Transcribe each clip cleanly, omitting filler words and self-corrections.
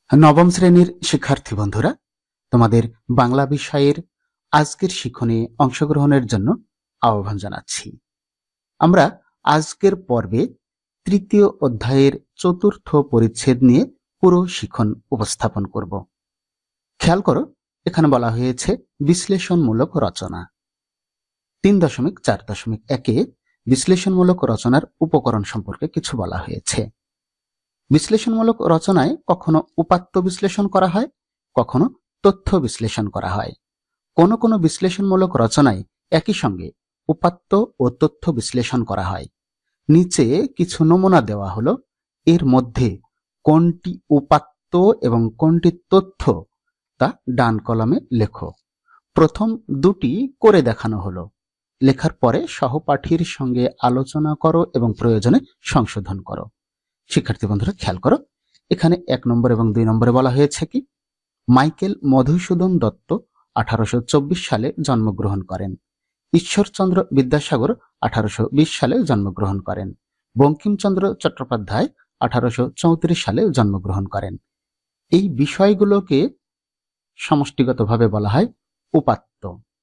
নবম শ্রেণীর শিক্ষার্থী বন্ধুরা, তোমাদের বাংলা বিষয়ের আজকের শিক্ষণে অংশগ্রহণের জন্য আহ্বান জানাচ্ছি। আমরা আজকের পর্বে তৃতীয় অধ্যায়ের চতুর্থ পরিচ্ছেদ নিয়ে পুরো শিক্ষণ উপস্থাপন করব। খেয়াল করো, এখানে বলা হয়েছে বিশ্লেষণমূলক রচনা। 3.4.1 বিশ্লেষণমূলক রচনার উপকরণ সম্পর্কে কিছু বলা হয়েছে। বিশ্লেষণমূলক রচনায় কখনো উপাত্ত বিশ্লেষণ করা হয়, কখনো তথ্য বিশ্লেষণ করা হয়। কোনো কোনো বিশ্লেষণমূলক রচনায় একই সঙ্গে উপাত্ত ও তথ্য বিশ্লেষণ করা হয়। নিচে কিছু নমুনা দেওয়া হলো, এর মধ্যে কোনটি উপাত্ত এবং কোনটি তথ্য তা ডান কলামে লেখো। প্রথম দুটি করে দেখানো হলো। লেখার পরে সহপাঠীর সঙ্গে আলোচনা করো এবং প্রয়োজনে সংশোধন করো। শিক্ষার্থী বন্ধুরা খেয়াল করো, এখানে 1 নম্বর এবং 2 নম্বরে বলা হয়েছে কি, মাইকেল মধুসূদন দত্ত 1824 সালে জন্মগ্রহণ করেন। ঈশ্বরচন্দ্র বিদ্যাসাগর 1820 সালে জন্মগ্রহণ করেন। বঙ্কিমচন্দ্র চট্টোপাধ্যায় 1834 সালে জন্মগ্রহণ করেন। এই বিষয়গুলোকে সমষ্টিগতভাবে বলা হয় উপাত্ত।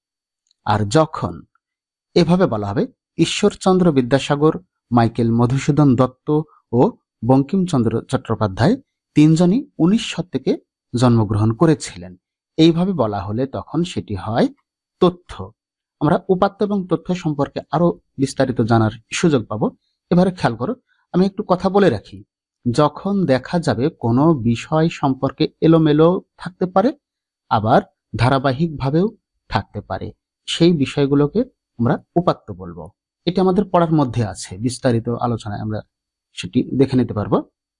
আর যখন এভাবে বলা হবে ঈশ্বরচন্দ্র বিদ্যাসাগর, মাইকেল মধুসূদন দত্ত ও বঙ্কিমচন্দ্র চট্টোপাধ্যায় তিনজনই 19 শতকে জন্মগ্রহণ করেছিলেন, এইভাবে বলা হলে তখন সেটি হয় তথ্য। আমরা উপাত্ত এবং তথ্য সম্পর্কে আরো বিস্তারিত জানার সুযোগ পাবো। এবারে খেয়াল করো, আমি একটু কথা বলে রাখি, যখন দেখা যাবে কোনো বিষয় সম্পর্কে এলোমেলো থাকতে পারে, আবার ধারাবাহিকভাবেও থাকতে পারে, সেই বিষয়গুলোকে আমরা উপাত্ত বলবো। এটা আমাদের পড়ার মধ্যে আছে, বিস্তারিত আলোচনায় আমরা সেটি দেখে নিতে পারবো।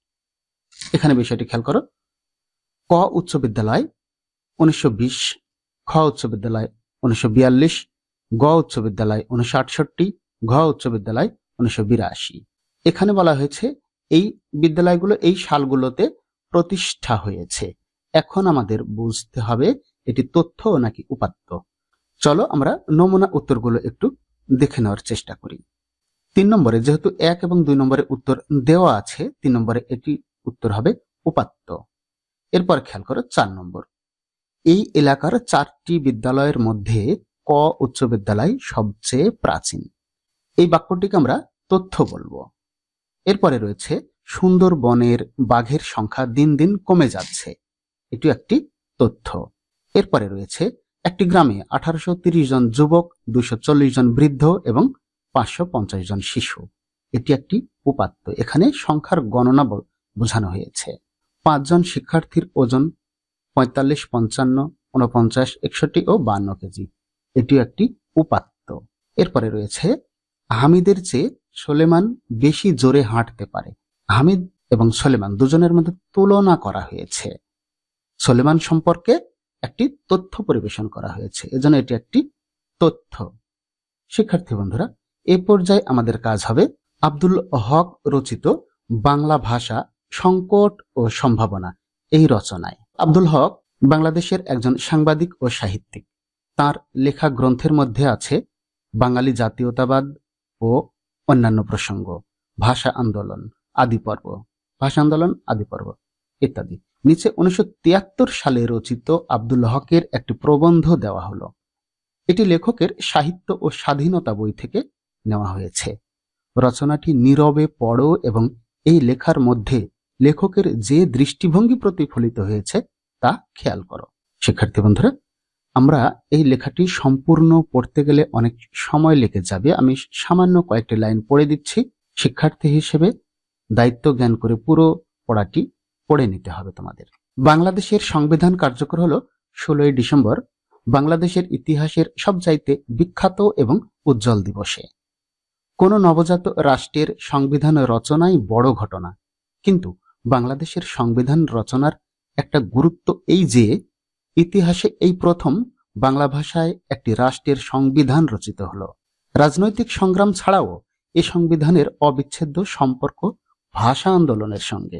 এখানে বিষয়টি খেয়াল করো, ক উচ্চ বিদ্যালয় 1920, খ উচ্চ বিদ্যালয় 1942, গ উচ্চ বিদ্যালয় 1968, ঘ উচ্চ বিদ্যালয় 1982। এখানে বলা হয়েছে এই বিদ্যালয়গুলো এই সালগুলোতে প্রতিষ্ঠা হয়েছে। এখন আমাদের বুঝতে হবে এটি তথ্য নাকি উপাত্ত। চলো আমরা নমুনা উত্তরগুলো একটু দেখে নেওয়ার চেষ্টা করি। 3 নম্বরে যেহেতু 1 এবং 2 নম্বরে উত্তর দেওয়া আছে, 3 নম্বরে এটি উত্তর হবে উপাত্ত। এরপর খেয়াল করো 4 নম্বর, এই এলাকার 4টি বিদ্যালয়ের মধ্যে ক উচ্চ বিদ্যালয় সবচেয়ে প্রাচীন। এই বাক্যটিকে আমরা তথ্য বলবো। এরপরে রয়েছে সুন্দরবনের বাঘের সংখ্যা দিন দিন কমে যাচ্ছে, এটি একটি তথ্য। এরপরে রয়েছে একটি গ্রামে 1830 জন যুবক, 240 জন বৃদ্ধ এবং 550 জন শিশু, এটি একটি উপাত্ত। এখানে সংখ্যার গণনা বোঝানো হয়েছে। 5 জন শিক্ষার্থীর ওজন 45, 55, 49, 61 ও 52 কেজি, এটি একটি উপাত্ত। এরপরে রয়েছে হামিদের চেয়ে সোলেমান বেশি জোরে হাঁটতে পারে। হামিদ এবং সোলেমান দুজনের মধ্যে তুলনা করা হয়েছে, সোলেমান সম্পর্কে একটি তথ্য পরিবেশন করা হয়েছে, এজন্য এটি একটি তথ্য। শিক্ষার্থী বন্ধুরা, এ পর্যায়ে আমাদের কাজ হবে আব্দুল হক রচিত বাংলা ভাষা সংকট ও সম্ভাবনা এই রচনায়। আব্দুল হক বাংলাদেশের একজন সাংবাদিক ও সাহিত্যিক। তার লেখা গ্রন্থের মধ্যে আছে বাঙালি জাতীয়তাবাদ ও অন্যান্য প্রসঙ্গ, ভাষা আন্দোলন আদি পর্ব, ভাষা আন্দোলন আদি পর্ব ইত্যাদি। নিচে 1973 সালে রচিত আব্দুল হকের একটি প্রবন্ধ দেওয়া হলো। এটি লেখকের সাহিত্য ও স্বাধীনতা বই থেকে নেওয়া হয়েছে। রচনাটি নীরবে পড়ো এবং এই লেখার মধ্যে লেখকের যে দৃষ্টিভঙ্গি প্রতিফলিত হয়েছে তা খেয়াল করো। শিক্ষার্থী বন্ধুরা, আমরা এই লেখাটি সম্পূর্ণ পড়তে গেলে অনেক সময় লেগে যাবে। আমি সামান্য কয়েকটি লাইন পড়ে দিচ্ছি। শিক্ষার্থী হিসেবে দায়িত্ব জ্ঞান করে পুরো পড়াটি পড়ে নিতে হবে তোমাদের। বাংলাদেশের সংবিধান কার্যকর হলো 16ই ডিসেম্বর, বাংলাদেশের ইতিহাসের সবচাইতে বিখ্যাত এবং উজ্জ্বল দিবসে। কোন নবজাত রাষ্ট্রের সংবিধান রচনাই বড় ঘটনা, কিন্তু বাংলাদেশের সংবিধান রচনার একটা গুরুত্ব এই যে ইতিহাসে এই প্রথম বাংলা ভাষায় একটি রাষ্ট্রের সংবিধান রচিত হলো। রাজনৈতিক সংগ্রাম ছাড়াও এই সংবিধানের অবিচ্ছেদ্য সম্পর্ক ভাষা আন্দোলনের সঙ্গে।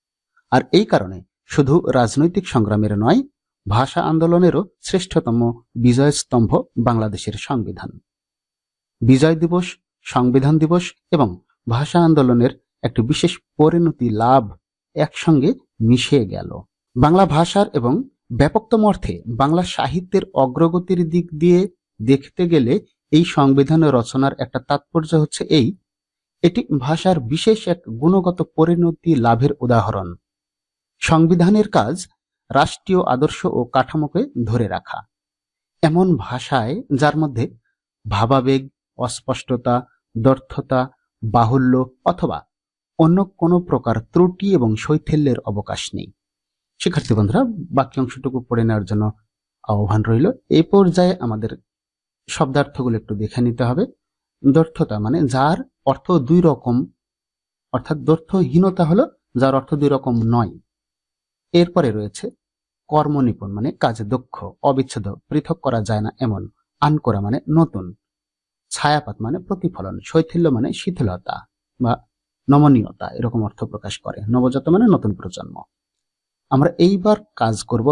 আর এই কারণে শুধু রাজনৈতিক সংগ্রামের নয়, ভাষা আন্দোলনেরও শ্রেষ্ঠতম বিজয়স্তম্ভ বাংলাদেশের সংবিধান। বিজয় দিবস, সংবিধান দিবস এবং ভাষা আন্দোলনের একটি বিশেষ পরিণতি লাভ একসঙ্গে মিশে গেল। বাংলা ভাষার এবং ব্যাপকতম অর্থে বাংলা সাহিত্যের অগ্রগতির দিক দিয়ে দেখতে গেলে এই সংবিধান রচনার একটা তাৎপর্য হচ্ছে এটি ভাষার বিশেষ এক গুণগত পরিণতি লাভের উদাহরণ। সংবিধানের কাজ রাষ্ট্রীয় আদর্শ ও কাঠামোকে ধরে রাখা, এমন ভাষায় যার মধ্যে ভাবাবেগ, অস্পষ্টতা, ব্যর্থতা, বাহুল্য অথবা অন্য কোনো প্রকার ত্রুটি এবং শৈথিল্যের অবকাশ নেই। শিক্ষার্থী বন্ধুরা, বাকি অংশটুকু পড়ে নেওয়ার জন্য আহ্বান রইল। এই পর্যায়ে আমাদের শব্দার্থগুলো একটু দেখে নিতে হবে। ব্যর্থতা মানে যার অর্থ দুই রকম, অর্থাৎ ব্যর্থহীনতা হলো যার অর্থ দুই রকম নয়। এরপরে রয়েছে কর্মনিপুণ মানে কাজে দক্ষ, অবিচ্ছেদ্য, পৃথক করা যায় না এমন। আনকোরা মানে নতুন। ছায়াপাত মানে প্রতিফলন। শৈথিল্য মানে শিথিলতা বা নমনীয়তা, এরকম অর্থ প্রকাশ করে। নবজাত মানে নতুন প্রজন্ম। আমরা এইবার কাজ করব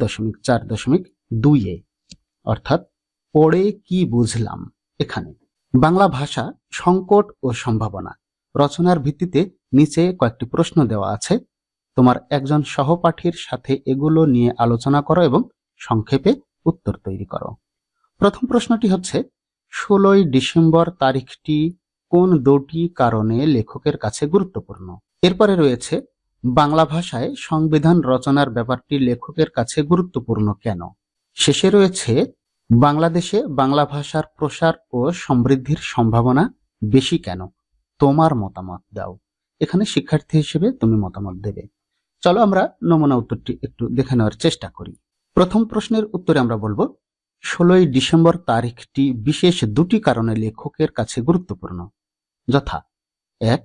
3.4.2 অর্থাৎ পড়ে কি বুঝলাম। এখানে বাংলা ভাষা সংকট ও সম্ভাবনা রচনার ভিত্তিতে নিচে কয়েকটি প্রশ্ন দেওয়া আছে। তোমার একজন সহপাঠীর সাথে এগুলো নিয়ে আলোচনা করো এবং সংক্ষেপে উত্তর তৈরি করো। প্রথম প্রশ্নটি হচ্ছে, 16ই ডিসেম্বর তারিখটি কোন দুটি কারণে লেখকের কাছে গুরুত্বপূর্ণ? এরপরে রয়েছে, বাংলা ভাষায় সংবিধান রচনার ব্যাপারটি লেখকের কাছে গুরুত্বপূর্ণ কেন? শেষে রয়েছে, বাংলাদেশে বাংলা ভাষার প্রসার ও সমৃদ্ধির সম্ভাবনা বেশি কেন? তোমার মতামত দাও। এখানে শিক্ষার্থী হিসেবে তুমি মতামত দেবে। চলো আমরা নমুনা উত্তরটি একটু দেখে নেওয়ার চেষ্টা করি। প্রথম প্রশ্নের উত্তরে আমরা বলবো, 16ই ডিসেম্বর তারিখটি বিশেষ দুটি কারণে লেখকের কাছে গুরুত্বপূর্ণ, যথা 1,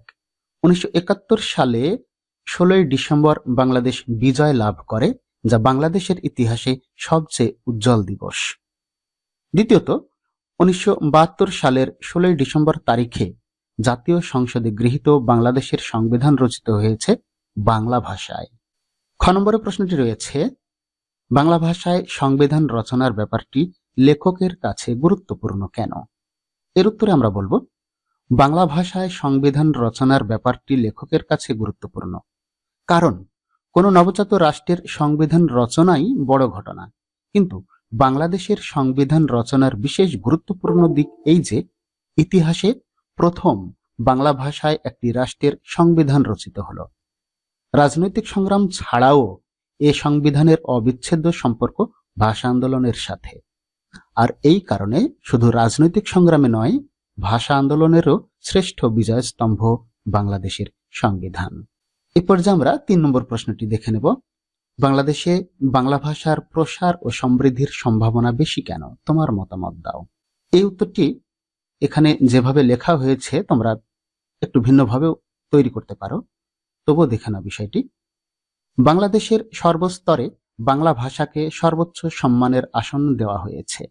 1971 সালে 16ই ডিসেম্বর বাংলাদেশ বিজয় লাভ করে, যা বাংলাদেশের ইতিহাসে সবচেয়ে উজ্জ্বল দিবস। দ্বিতীয়ত, 1972 সালের 16ই ডিসেম্বর তারিখে জাতীয় সংসদে গৃহীত বাংলাদেশের সংবিধান রচিত হয়েছে বাংলা ভাষায়। খ নম্বরের প্রশ্নটি রয়েছে, বাংলা ভাষায় সংবিধান রচনার ব্যাপারটি লেখকের কাছে গুরুত্বপূর্ণ কেন? এর উত্তরে আমরা বলবো, বাংলা ভাষায় সংবিধান রচনার ব্যাপারটি লেখকের কাছে গুরুত্বপূর্ণ কারণ কোন নবজাত রাষ্ট্রের সংবিধান রচনাই বড় ঘটনা, কিন্তু বাংলাদেশের সংবিধান রচনার বিশেষ গুরুত্বপূর্ণ দিক এই যে ইতিহাসে প্রথম বাংলা ভাষায় একটি রাষ্ট্রের সংবিধান রচিত হলো। রাজনৈতিক সংগ্রাম ছাড়াও এ সংবিধানের অবিচ্ছেদ্য সম্পর্ক ভাষা আন্দোলনের সাথে। আর এই কারণে শুধু রাজনৈতিক সংগ্রামে নয়, ভাষা আন্দোলনেরও শ্রেষ্ঠ বিজয় স্তম্ভ বাংলাদেশের সংবিধান। এ পর্যায়ে আমরা 3 নম্বর প্রশ্নটি দেখে নেব। বাংলাদেশে বাংলা ভাষার প্রসার ও সমৃদ্ধির সম্ভাবনা বেশি কেন? তোমার মতামত দাও। এই উত্তরটি এখানে যেভাবে লেখা হয়েছে তোমরা একটু ভিন্নভাবেও তৈরি করতে পারো, তবুও দেখে নাও বিষয়টি। বাংলাদেশের সর্বস্তরে বাংলা ভাষাকে সর্বোচ্চ সম্মানের আসন দেওয়া হয়েছে।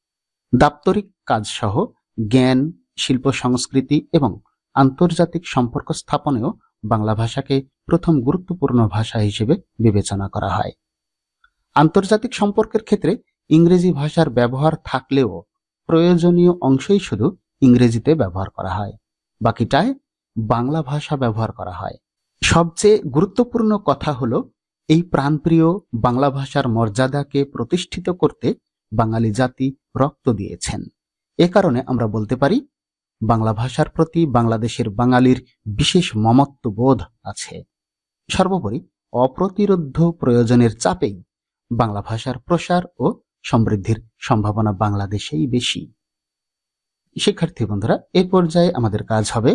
দাপ্তরিক কাজসহ জ্ঞান, শিল্প, সংস্কৃতি এবং আন্তর্জাতিক সম্পর্ক স্থাপনেও বাংলা ভাষাকে প্রথম গুরুত্বপূর্ণ ভাষা হিসেবে বিবেচনা করা হয়। আন্তর্জাতিক সম্পর্কের ক্ষেত্রে ইংরেজি ভাষার ব্যবহার থাকলেও প্রয়োজনীয় অংশই শুধু ইংরেজিতে ব্যবহার করা হয়, বাকিটায় বাংলা ভাষা ব্যবহার করা হয়। সবচেয়ে গুরুত্বপূর্ণ কথা হলো, এই প্রাণপ্রিয় বাংলা ভাষার মর্যাদাকে প্রতিষ্ঠিত করতে বাঙালি জাতি রক্ত দিয়েছেন। এ কারণে আমরা বলতে পারি, বাংলা ভাষার প্রতি বাংলাদেশের বাঙালির বিশেষ মমত্ব বোধ আছে। সর্বোপরি অপ্রতিরোধ্য প্রয়োজনের চাপেই বাংলা ভাষার প্রসার ও সমৃদ্ধির সম্ভাবনা বাংলাদেশেই বেশি। শিক্ষার্থী বন্ধুরা, এই পর্যায়ে আমাদের কাজ হবে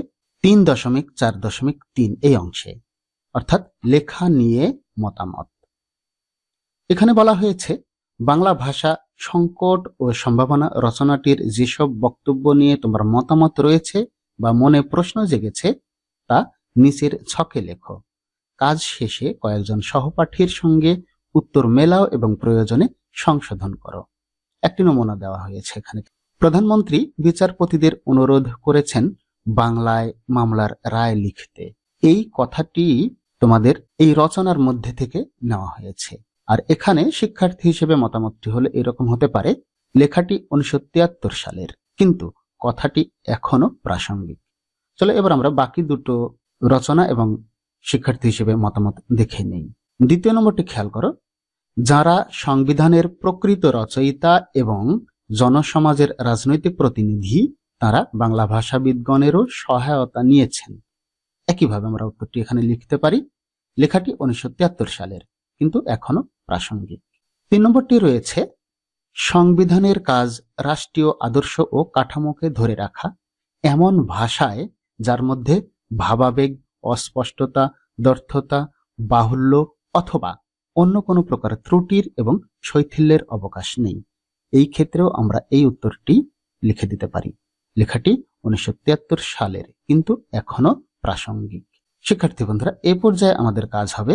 3.4.3 এই অংশে, অর্থাৎ লেখা নিয়ে মতামত। এখানে বলা হয়েছে, বাংলা ভাষা সংকট ও সম্ভাবনা রচনাটির যেসব বক্তব্য নিয়ে তোমার মতামত রয়েছে বা মনে প্রশ্ন জেগেছে তা নিচের ছকে লেখো। কাজ শেষে কয়েকজন সহপাঠীর সঙ্গে উত্তর মেলাও এবং প্রয়োজনে সংশোধন করো। একটি নমুনা দেওয়া হয়েছে এখানে। প্রধানমন্ত্রী বিচারপতিদের অনুরোধ করেছেন বাংলায় মামলার রায় লিখতে। এই কথাটি তোমাদের এই রচনার মধ্যে থেকে নেওয়া হয়েছে। আর এখানে শিক্ষার্থী হিসেবে মতামতটি হলে এরকম হতে পারে, লেখাটি 1973 সালের, কিন্তু কথাটি এখনো প্রাসঙ্গিক। চলো এবার আমরা বাকি দুটো রচনা এবং শিক্ষার্থী হিসেবে মতামত দেখে নেই। দ্বিতীয় নম্বরটি খেয়াল করো, যারা সংবিধানের প্রকৃত রচয়িতা এবং জনসমাজের রাজনৈতিক প্রতিনিধি তারা বাংলা ভাষাবিদগণেরও সহায়তা নিয়েছেন। একইভাবে আমরা উত্তরটি এখানে লিখতে পারি। লেখাটি 1973 সালের, কিন্তু এখনো প্রাসঙ্গিক। 3 নম্বরটি রয়েছে, সংবিধানের কাজ রাষ্ট্রীয় আদর্শ ও কাঠামোকে ধরে রাখা এমন ভাষায় যার মধ্যে ভাবাবেগ, অস্পষ্টতা, ব্যর্থতা, বাহুল্য অথবা অন্য কোনো প্রকার ত্রুটির এবং শৈথিল্যের অবকাশ নেই। এই ক্ষেত্রেও আমরা এই উত্তরটি লিখে দিতে পারি। লেখাটি 1973 সালের, কিন্তু এখনো প্রাসঙ্গিক। শিক্ষার্থী বন্ধুরা, এ পর্যায়ে আমাদের কাজ হবে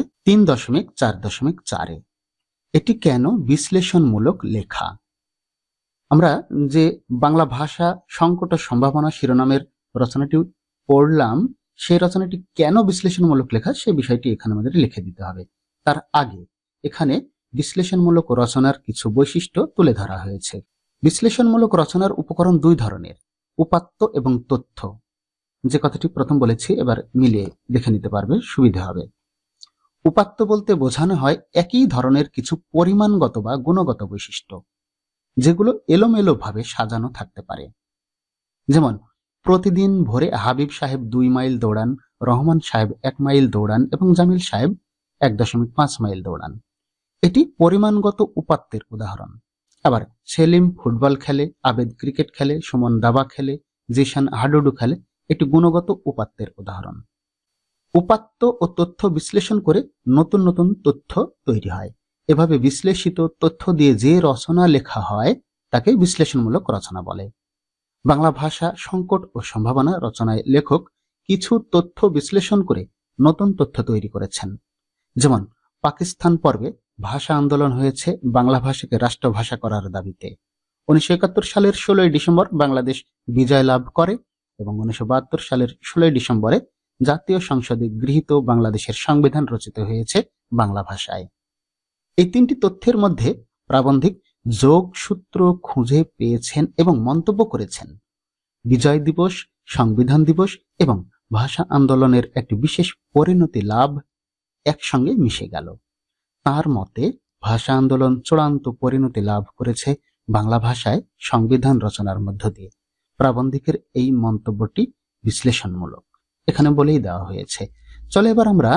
3.4.4-এ। এটি কেন বিশ্লেষণমূলক লেখা? আমরা যে বাংলা ভাষা সংকট ও সম্ভাবনা শিরোনামের রচনাটি পড়লাম, সেই রচনাটি কেন বিশ্লেষণমূলক লেখা সেই বিষয়টি এখানে আমাদের লিখে দিতে হবে। তার আগে এখানে বিশ্লেষণমূলক রচনার কিছু বৈশিষ্ট্য তুলে ধরা হয়েছে। বিশ্লেষণমূলক রচনার উপকরণ 2 ধরনের, উপাত্ত এবং তথ্য। যে কথাটি প্রথম বলেছি এবার মিলিয়ে দেখে নিতে পারবে, সুবিধা হবে। উপাত্ত বলতে বোঝানো হয় একই ধরনের কিছু পরিমাণগত বা গুণগত বৈশিষ্ট্য, যেগুলো এলোমেলো ভাবে সাজানো থাকতে পারে। যেমন, প্রতিদিন ভোরে হাবিব সাহেব 2 মাইল দৌড়ান, রহমান সাহেব 1 মাইল দৌড়ান এবং জামিল সাহেব 1.5 মাইল দৌড়ান। এটি পরিমাণগত উপাত্তের উদাহরণ। আবার সেলিম ফুটবল খেলে, আবেদ ক্রিকেট খেলে, সুমন দাবা খেলে, জিশান হাডুডু খেলে, এটি গুণগত উপাত্তের উদাহরণ। উপাত্ত ও তথ্য বিশ্লেষণ করে নতুন নতুন তথ্য তৈরি হয়। এভাবে বিশ্লেষিত তথ্য দিয়ে যে রচনা লেখা হয় তাকে বিশ্লেষণমূলক রচনা বলে। বাংলা ভাষা সংকট ও সম্ভাবনা রচনায় লেখক কিছু তথ্য বিশ্লেষণ করে নতুন তথ্য তৈরি করেছেন। যেমন, পাকিস্তান পর্বে ভাষা আন্দোলন হয়েছে বাংলা ভাষাকে রাষ্ট্রভাষা করার দাবিতে। 1971 সালের 16 ডিসেম্বর বাংলাদেশ বিজয় লাভ করে এবং 1972 সালের 16 ডিসেম্বরে জাতীয় সংসদে গৃহীত বাংলাদেশের সংবিধান রচিত হয়েছে বাংলা ভাষায়। এই 3টি তথ্যের মধ্যে প্রাবন্ধিক যোগসূত্র খুঁজে পেয়েছেন এবং মন্তব্য করেছেন। বিজয় দিবস, সংবিধান দিবস এবং ভাষা আন্দোলনের একটি বিশেষ পরিণতি লাভ একসঙ্গে মিশে গেল। তার মতে ভাষা আন্দোলন চূড়ান্ত পরিণতি লাভ করেছে বাংলা ভাষায় সংবিধান রচনার মধ্য দিয়ে। প্রাবন্ধিকের এই মন্তব্যটি বিশ্লেষণমূলক, এখানে বলেই দেওয়া হয়েছে। চলে এবার আমরা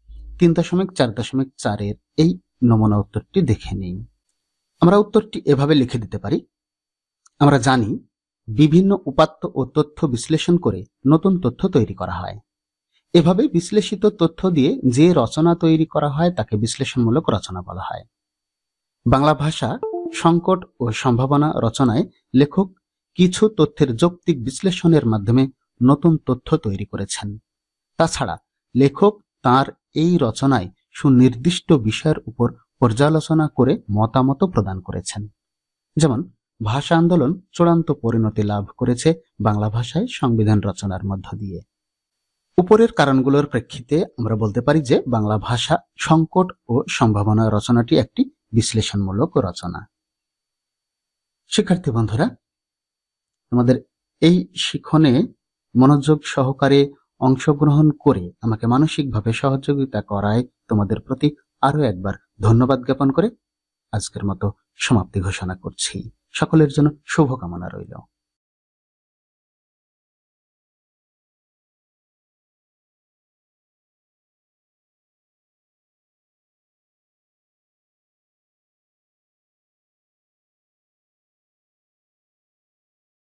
3.4.4-এর এই নমুনা উত্তরটি দেখে নিই। আমরা উত্তরটি এভাবে লিখে দিতে পারি। আমরা জানি বিভিন্ন উপাত্ত ও তথ্য বিশ্লেষণ করে নতুন তথ্য তৈরি করা হয়। এভাবে বিশ্লেষিত তথ্য দিয়ে যে রচনা তৈরি করা হয় তাকে বিশ্লেষণমূলক রচনা বলা হয়। বাংলা ভাষা সংকট ও সম্ভাবনা রচনায় লেখক কিছু তথ্যের যৌক্তিক বিশ্লেষণের মাধ্যমে নতুন তথ্য তৈরি করেছেন। তাছাড়া লেখক তার এই রচনায় সুনির্দিষ্ট বিষয়ের উপর পর্যালোচনা করে মতামত প্রদান করেছেন। যেমন, ভাষা আন্দোলন চূড়ান্ত পরিণতি লাভ করেছে বাংলা ভাষায় সংবিধান রচনার মধ্য দিয়ে। উপরের কারণগুলোর প্রেক্ষিতে আমরা বলতে পারি যে বাংলা ভাষা সংকট ও সম্ভাবনা রচনাটি একটি বিশ্লেষণমূলক রচনা। শিক্ষার্থী বন্ধুরা, আমাদের এই শিক্ষণে মনোযোগ সহকারে অংশগ্রহণ করে আমাকে মানসিকভাবে সহযোগিতা করায় তোমাদের প্রতি আরো একবার ধন্যবাদ জ্ঞাপন করে আজকের মতো সমাপ্তি ঘোষণা করছি। সকলের জন্য শুভকামনা রইল।